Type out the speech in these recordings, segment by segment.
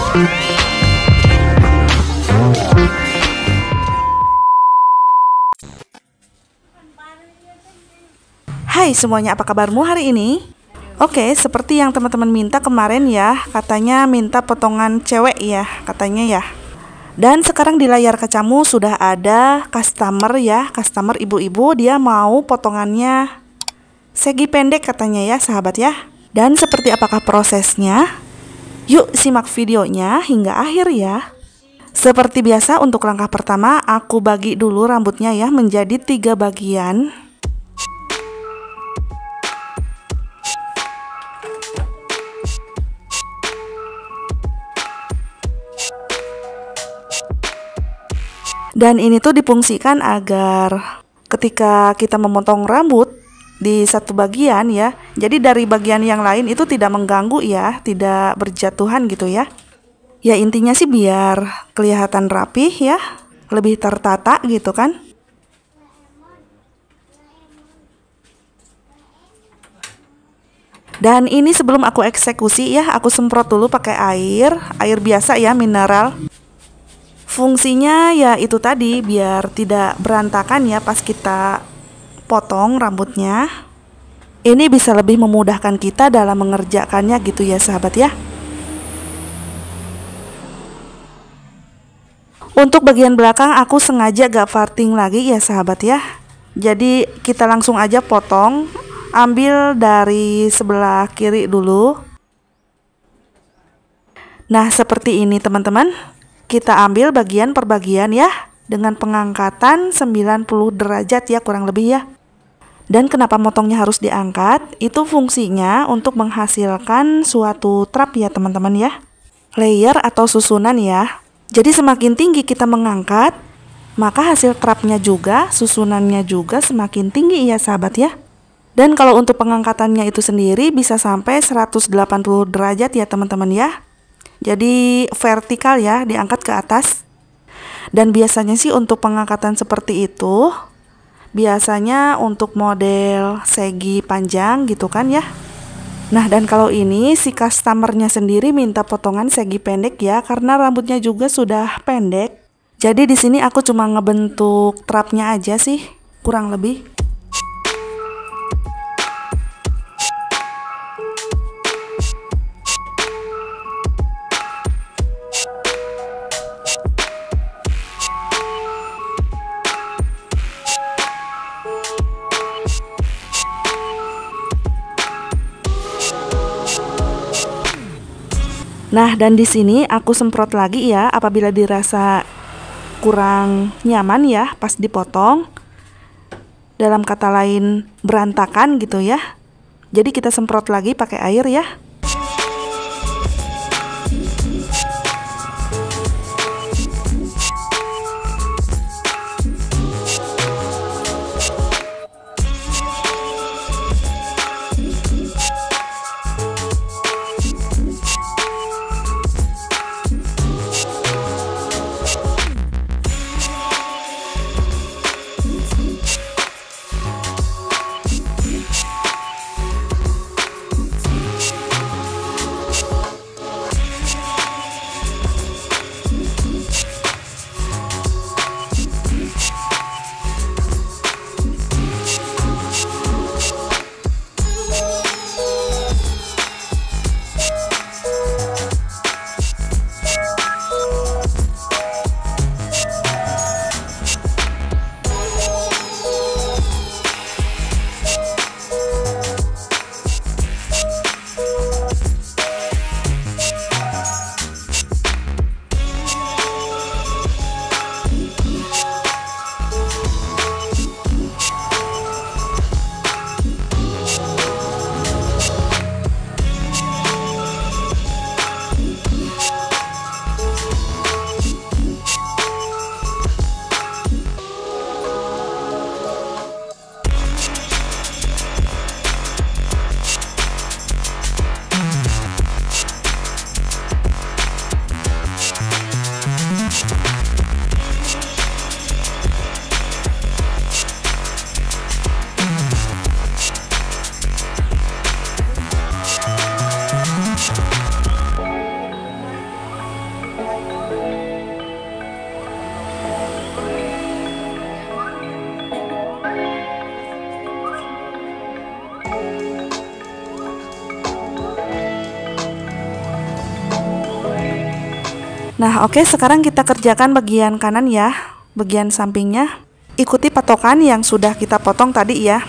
Hai semuanya, apa kabarmu hari ini? Oke, seperti yang teman-teman minta kemarin ya, katanya minta potongan cewek ya, katanya ya. Dan sekarang di layar kacamu sudah ada customer ya, customer ibu-ibu, dia mau potongannya segi pendek katanya ya sahabat ya. Dan seperti apakah prosesnya? Yuk simak videonya hingga akhir ya. Seperti biasa untuk langkah pertama aku bagi dulu rambutnya ya menjadi 3 bagian. Dan ini tuh difungsikan agar ketika kita memotong rambut di satu bagian ya, jadi dari bagian yang lain itu tidak mengganggu ya, tidak berjatuhan gitu ya. Ya intinya sih biar kelihatan rapih ya, lebih tertata gitu kan. Dan ini sebelum aku eksekusi ya, aku semprot dulu pakai air biasa ya, mineral. Fungsinya ya itu tadi, biar tidak berantakan ya pas kita potong rambutnya. Ini bisa lebih memudahkan kita dalam mengerjakannya gitu ya sahabat ya. Untuk bagian belakang aku sengaja gak farting lagi ya sahabat ya. Jadi kita langsung aja potong. Ambil dari sebelah kiri dulu. Nah seperti ini teman-teman. Kita ambil bagian per bagian ya, dengan pengangkatan 90 derajat ya kurang lebih ya. Dan kenapa motongnya harus diangkat? Itu fungsinya untuk menghasilkan suatu trap ya teman-teman ya. Layer atau susunan ya. Jadi semakin tinggi kita mengangkat, maka hasil trapnya juga, susunannya juga semakin tinggi ya sahabat ya. Dan kalau untuk pengangkatannya itu sendiri bisa sampai 180 derajat ya teman-teman ya. Jadi vertikal ya, diangkat ke atas. Dan biasanya sih untuk pengangkatan seperti itu biasanya untuk model segi panjang gitu kan ya. Nah dan kalau ini si customernya sendiri minta potongan segi pendek ya, karena rambutnya juga sudah pendek. Jadi di sini aku cuma ngebentuk trapnya aja sih, kurang lebih. Nah, dan di sini aku semprot lagi ya apabila dirasa kurang nyaman ya pas dipotong. Dalam kata lain berantakan gitu ya. Jadi kita semprot lagi pakai air ya. Nah, oke, sekarang kita kerjakan bagian kanan ya, bagian sampingnya. Ikuti patokan yang sudah kita potong tadi ya.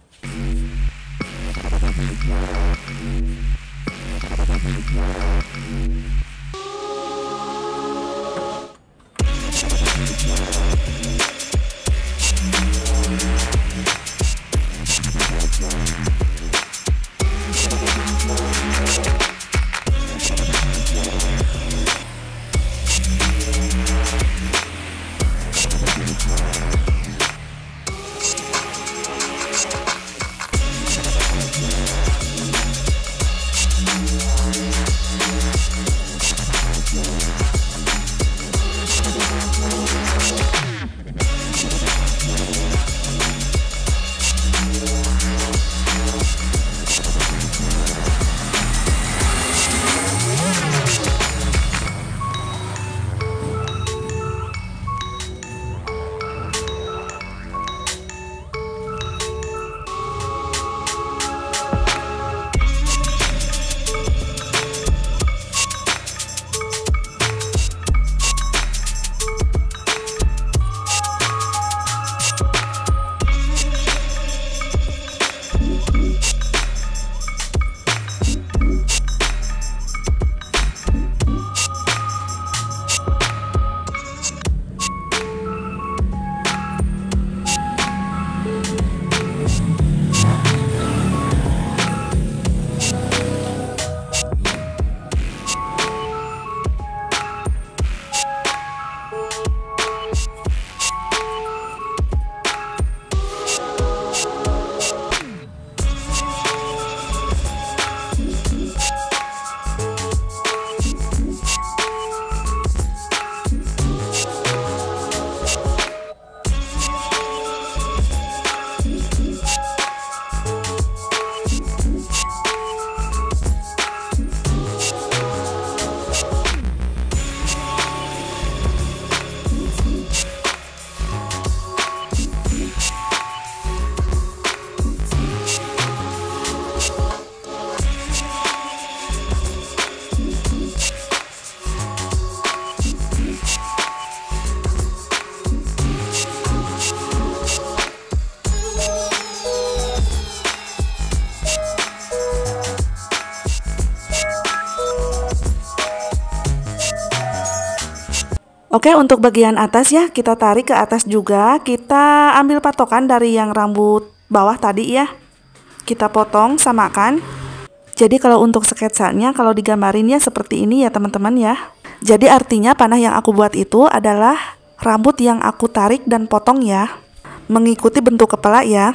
Oke, untuk bagian atas ya, kita tarik ke atas juga. Kita ambil patokan dari yang rambut bawah tadi ya. Kita potong, samakan. Jadi kalau untuk sketsanya, kalau digambarin ya seperti ini ya teman-teman ya. Jadi artinya panah yang aku buat itu adalah rambut yang aku tarik dan potong ya. Mengikuti bentuk kepala ya.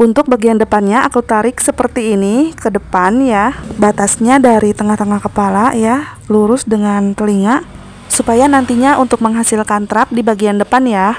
Untuk bagian depannya aku tarik seperti ini ke depan ya. Batasnya dari tengah-tengah kepala ya, lurus dengan telinga, supaya nantinya untuk menghasilkan trap di bagian depan ya.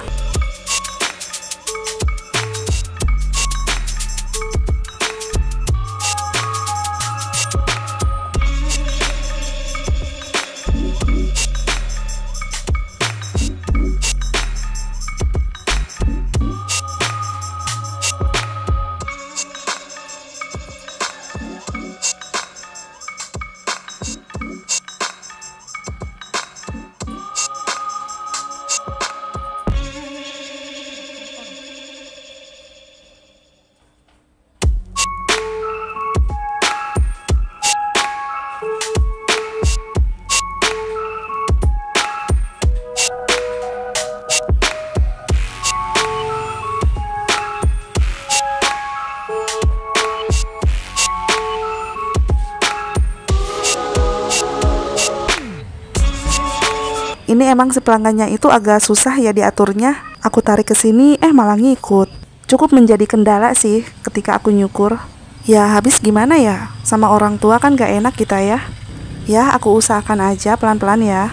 Ini emang si pelanggannya itu agak susah ya diaturnya. Aku tarik ke sini, malah ngikut. Cukup menjadi kendala sih ketika aku nyukur. Ya habis gimana ya, sama orang tua kan gak enak kita ya. Ya aku usahakan aja pelan-pelan ya.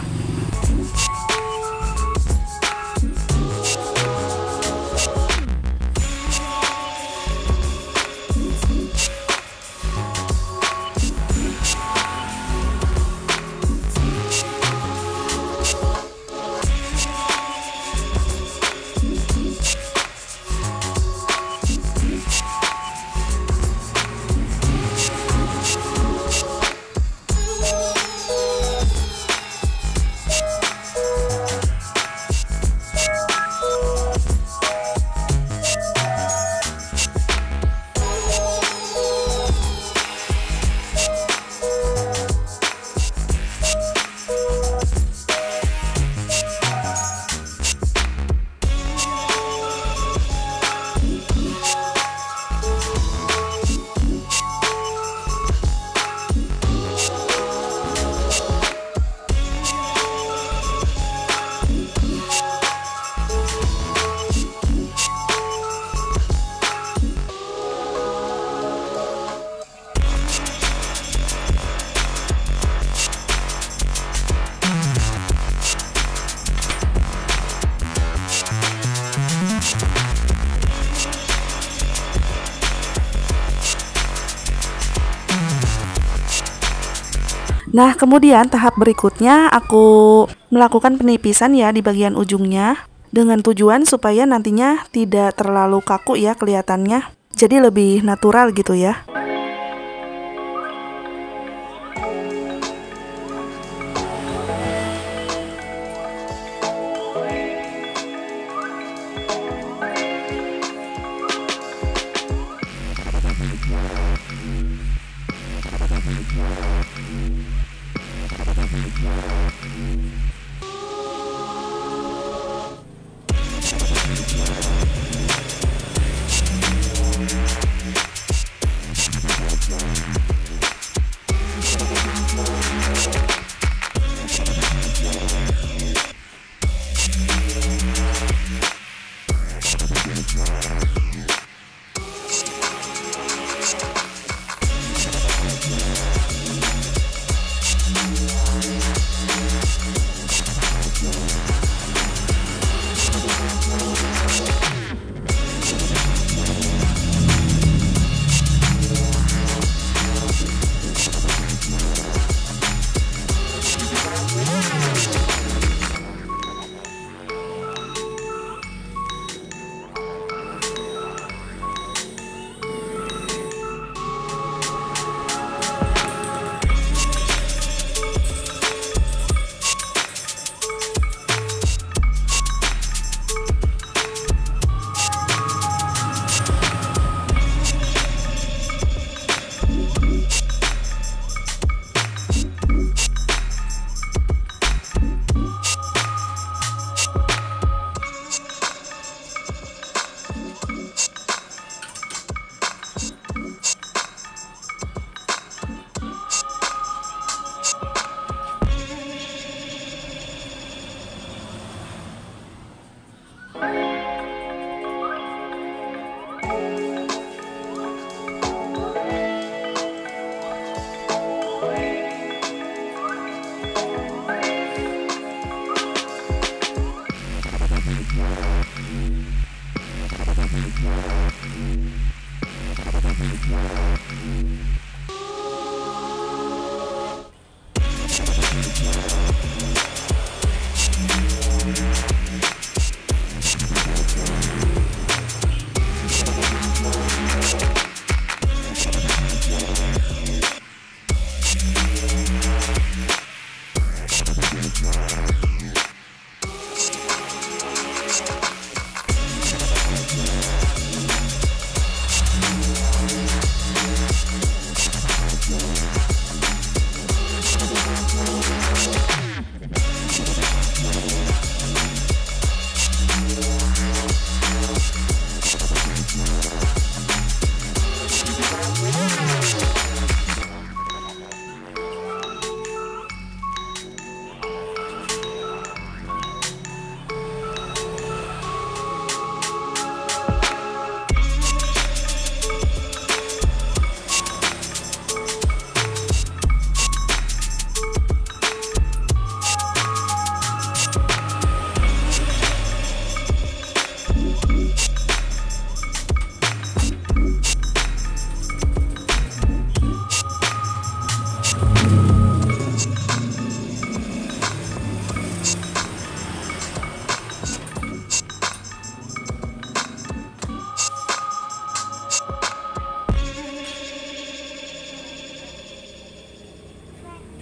Nah, kemudian tahap berikutnya aku melakukan penipisan ya di bagian ujungnya, dengan tujuan supaya nantinya tidak terlalu kaku ya kelihatannya. Jadi lebih natural gitu ya.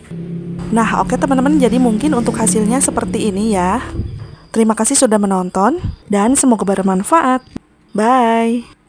Nah, oke teman-teman, jadi mungkin untuk hasilnya seperti ini ya. Terima kasih sudah menonton dan semoga bermanfaat. Bye.